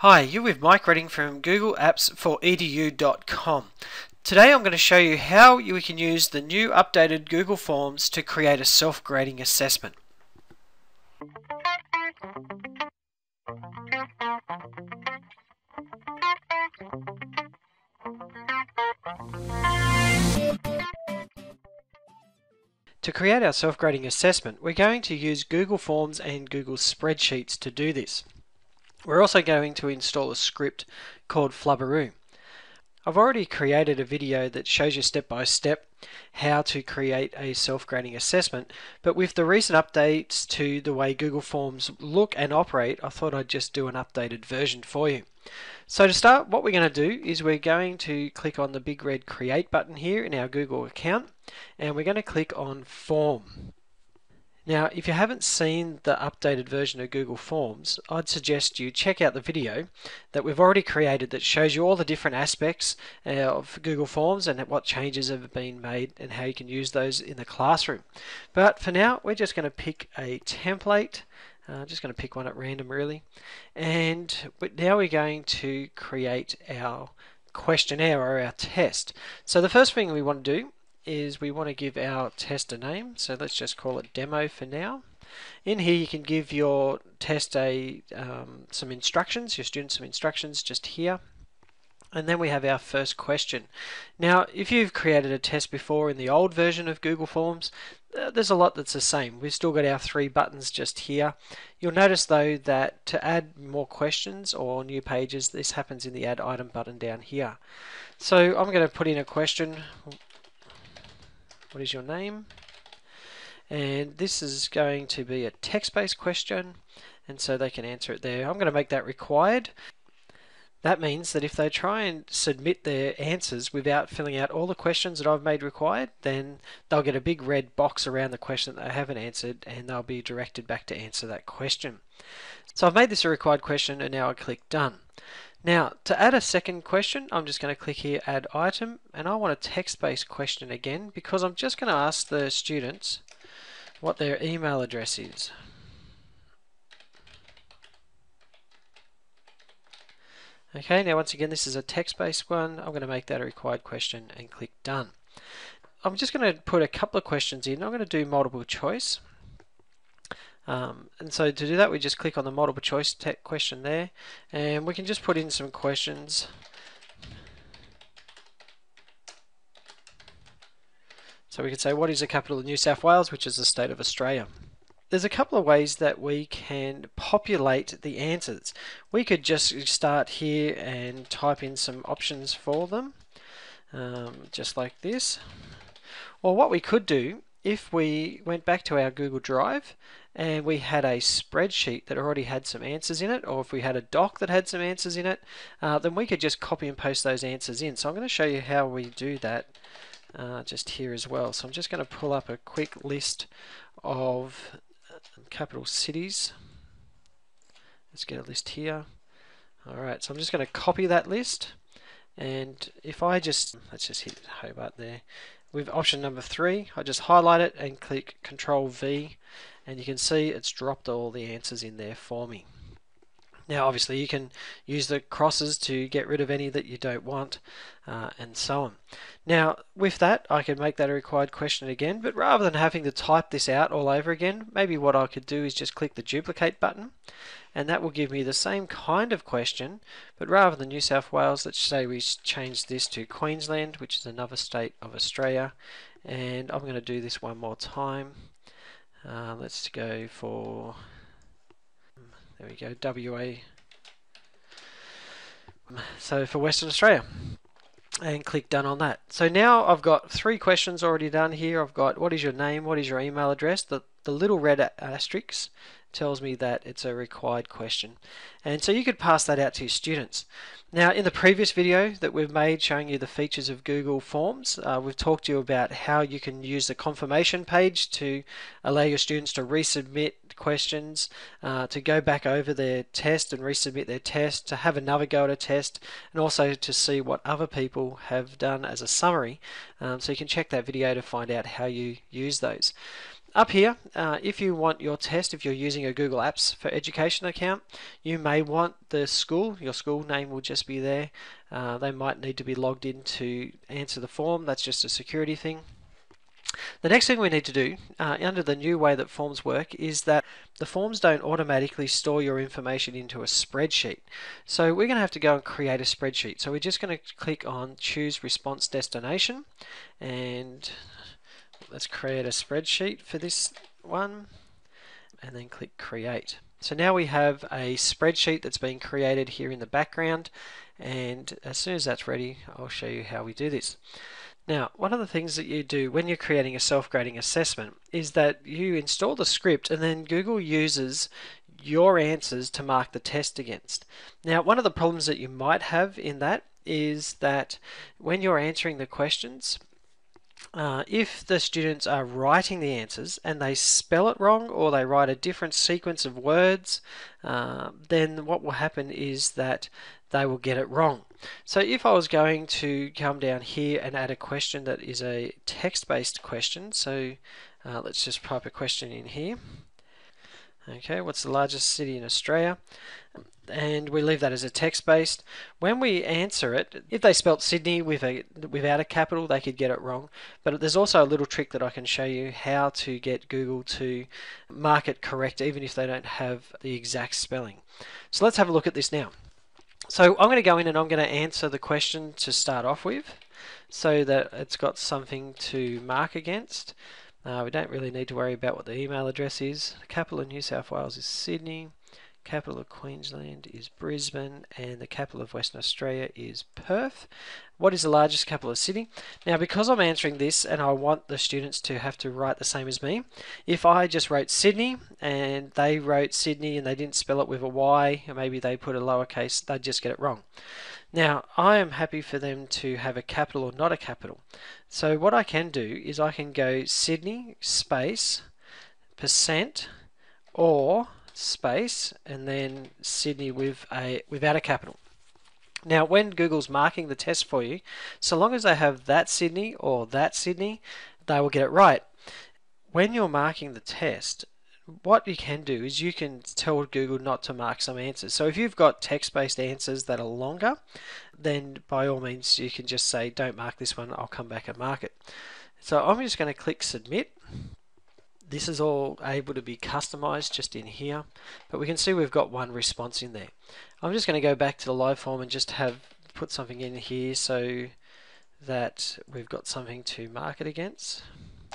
Hi, you're with Mike Redding from Google Apps for Edu.com. Today I'm going to show you how we can use the new updated Google Forms to create a self-grading assessment. To create our self-grading assessment, we're going to use Google Forms and Google Spreadsheets to do this. We're also going to install a script called Flubaroo. I've already created a video that shows you step by step how to create a self-grading assessment, but with the recent updates to the way Google Forms look and operate, I thought I'd just do an updated version for you. So to start, what we're going to do is we're going to click on the big red Create button here in our Google account, and we're going to click on Form. Now, if you haven't seen the updated version of Google Forms, I'd suggest you check out the video that we've already created that shows you all the different aspects of Google Forms and what changes have been made and how you can use those in the classroom. But for now, we're just going to pick a template. Just going to pick one at random really. But now we're going to create our questionnaire or our test. So the first thing we want to do is we want to give our test a name, so let's just call it demo for now. In here you can give your test some instructions, your students some instructions just here, and then we have our first question. Now if you've created a test before in the old version of Google Forms, there's a lot that's the same. We've still got our three buttons just here. You'll notice though that to add more questions or new pages, this happens in the add item button down here. So I'm going to put in a question. What is your name? And this is going to be a text-based question, and so they can answer it there. I'm going to make that required. That means that if they try and submit their answers without filling out all the questions that I've made required, then they'll get a big red box around the question that they haven't answered, and they'll be directed back to answer that question. So I've made this a required question, and now I click Done. Now, to add a second question, I'm just going to click here, Add Item, and I want a text-based question again because I'm just going to ask the students what their email address is. Okay, now once again, this is a text-based one. I'm going to make that a required question and click Done. I'm just going to put a couple of questions in. I'm going to do multiple choice. And so to do that, we just click on the multiple choice question there, and we can just put in some questions. So we can say, what is the capital of New South Wales, which is the state of Australia? There's a couple of ways that we can populate the answers. We could just start here and type in some options for them, just like this. Or what we could do, if we went back to our Google Drive and we had a spreadsheet that already had some answers in it, or if we had a doc that had some answers in it, then we could just copy and paste those answers in. So I'm going to show you how we do that just here as well. So I'm just going to pull up a quick list of capital cities. Let's get a list here. Alright, so I'm just going to copy that list, and if I let's just hit Hobart there. With option number 3, I just highlight it and click Control V, and you can see it's dropped all the answers in there for me. Now obviously you can use the crosses to get rid of any that you don't want, and so on. Now with that, I can make that a required question again, but rather than having to type this out all over again, maybe what I could do is just click the duplicate button, and that will give me the same kind of question, but rather than New South Wales, let's say we change this to Queensland, which is another state of Australia, and I'm going to do this one more time. Let's go for, there we go, WA, so for Western Australia, and click Done on that. So now I've got 3 questions already done here. I've got what is your name, what is your email address. The little red asterisk tells me that it's a required question, and so you could pass that out to your students. Now in the previous video that we've made showing you the features of Google Forms, we've talked to you about how you can use the confirmation page to allow your students to resubmit questions, to go back over their test and resubmit their test, to have another go at a test, and also to see what other people have done as a summary. So you can check that video to find out how you use those. up here, if you want your test, if you're using a Google Apps for Education account, you may want the school, your school name will just be there. They might need to be logged in to answer the form. That's just a security thing. The next thing we need to do, under the new way that forms work, is that the forms don't automatically store your information into a spreadsheet. So we're going to have to go and create a spreadsheet. So we're just going to click on Choose Response Destination, and let's create a spreadsheet for this one, and then click Create. So now we have a spreadsheet that's been created here in the background, and as soon as that's ready, I'll show you how we do this. Now, one of the things that you do when you're creating a self-grading assessment is that you install the script, and then Google uses your answers to mark the test against. Now, one of the problems that you might have in that is that when you're answering the questions, if the students are writing the answers and they spell it wrong, or they write a different sequence of words, then what will happen is that they will get it wrong. So if I was going to come down here and add a question that is a text-based question, so let's just type a question in here. Okay, what's the largest city in Australia? And we leave that as a text-based. When we answer it, if they spelt Sydney without a capital, they could get it wrong. But there's also a little trick that I can show you how to get Google to mark it correct, even if they don't have the exact spelling. So let's have a look at this now. So I'm going to go in and I'm going to answer the question to start off with, so that it's got something to mark against. We don't really need to worry about what the email address is. The capital of New South Wales is Sydney. Capital of Queensland is Brisbane, and the capital of Western Australia is Perth. What is the largest capital city? Now, because I'm answering this and I want the students to have to write the same as me, if I just wrote Sydney and they wrote Sydney and they didn't spell it with a Y, or maybe they put a lowercase, they'd just get it wrong. Now, I am happy for them to have a capital or not a capital. So what I can do is I can go Sydney space percent or space and then Sydney without a capital. Now, when Google's marking the test for you, so long as they have that Sydney or that Sydney, they will get it right. When you're marking the test, what you can do is you can tell Google not to mark some answers. So if you've got text-based answers that are longer, then by all means you can just say, don't mark this one, I'll come back and mark it. So I'm just going to click Submit. This is all able to be customized just in here, but we can see we've got one response in there. I'm just going to go back to the live form and just put something in here so that we've got something to mark it against.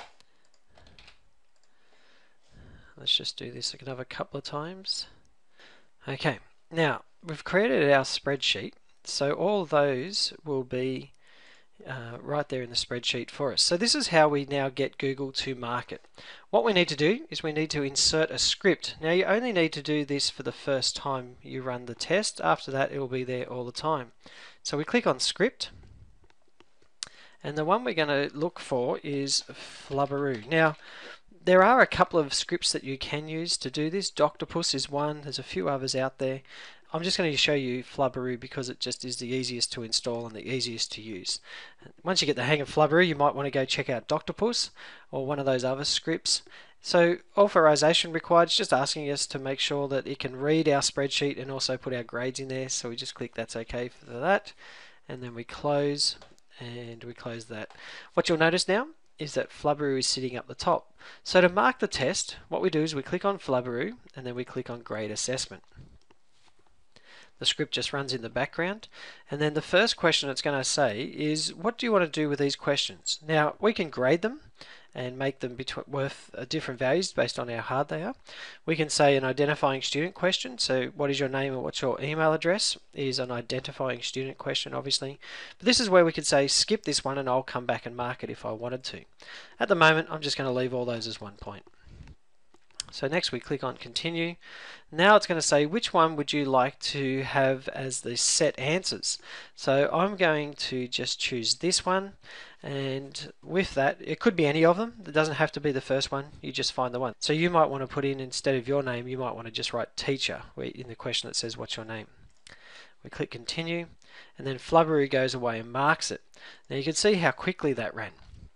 Let's just do this another couple of times. Okay, now we've created our spreadsheet, so all of those will be right there in the spreadsheet for us. So this is how we now get Google to mark it. What we need to do is we need to insert a script. Now you only need to do this for the first time you run the test. After that it will be there all the time. So we click on Script, and the one we're going to look for is Flubaroo. Now there are a couple of scripts that you can use to do this. Doctopus is one, there's a few others out there. I'm just going to show you Flubaroo because it just is the easiest to install and the easiest to use. Once you get the hang of Flubaroo, you might want to go check out Doctopus or one of those other scripts. So authorization required is just asking us to make sure that it can read our spreadsheet and also put our grades in there. So we just click that's okay for that, and then we close, and we close that. What you'll notice now is that Flubaroo is sitting up the top. So to mark the test, what we do is we click on Flubaroo and then we click on Grade Assessment. The script just runs in the background, and then the first question it's going to say is, what do you want to do with these questions? Now we can grade them and make them worth different values based on how hard they are. We can say an identifying student question, so what is your name and what's your email address is an identifying student question, obviously. But this is where we could say skip this one and I'll come back and mark it if I wanted to. At the moment I'm just going to leave all those as 1 point. So next we click on Continue. Now it's going to say which one would you like to have as the set answers. So I'm going to just choose this one, and with that, it could be any of them. It doesn't have to be the first one, you just find the one. So you might want to put in, instead of your name, you might want to just write teacher in the question that says what's your name. We click Continue, and then Flubaroo goes away and marks it. Now you can see how quickly that ran.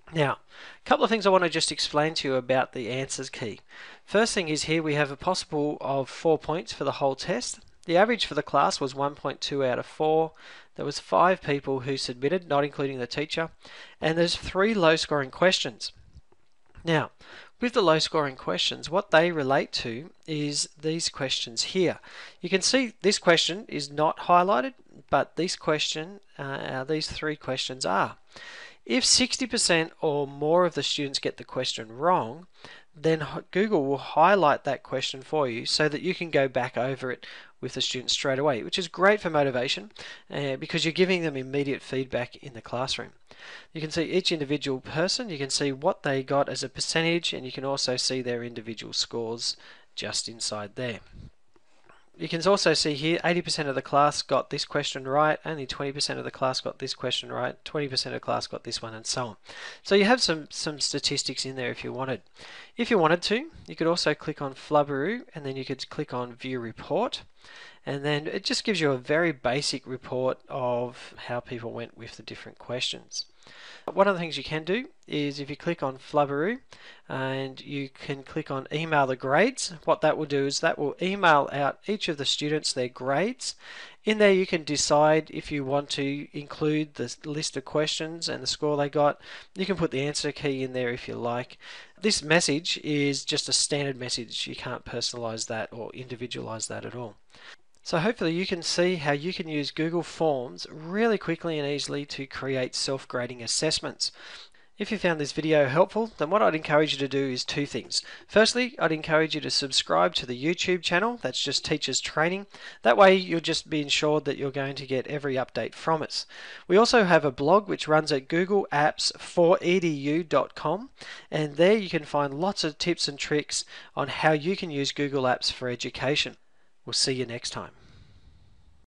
Now, a couple of things I want to just explain to you about the answers key. First thing is here we have a possible of 4 points for the whole test. The average for the class was 1.2 out of 4. There was 5 people who submitted, not including the teacher, and there's 3 low scoring questions. Now, with the low scoring questions, what they relate to is these questions here. You can see this question is not highlighted, but this question, these 3 questions are. If 60% or more of the students get the question wrong, then Google will highlight that question for you so that you can go back over it with the students straight away, which is great for motivation because you're giving them immediate feedback in the classroom. You can see each individual person, you can see what they got as a percentage, and you can also see their individual scores just inside there. You can also see here 80% of the class got this question right, only 20% of the class got this question right, 20% of the class got this one, and so on. So you have some statistics in there if you wanted. If you wanted to, you could also click on Flubaroo, and then you could click on View Report, and then it just gives you a very basic report of how people went with the different questions. One of the things you can do is if you click on Flubaroo and you can click on email the grades, what that will do is that will email out each of the students their grades. In there you can decide if you want to include the list of questions and the score they got. You can put the answer key in there if you like. This message is just a standard message. You can't personalize that or individualize that at all. So hopefully you can see how you can use Google Forms really quickly and easily to create self-grading assessments. If you found this video helpful, then what I'd encourage you to do is 2 things. Firstly, I'd encourage you to subscribe to the YouTube channel. That's just Teachers Training. That way you'll just be ensured that you're going to get every update from us. We also have a blog which runs at googleapps4edu.com, and there you can find lots of tips and tricks on how you can use Google Apps for education. We'll see you next time.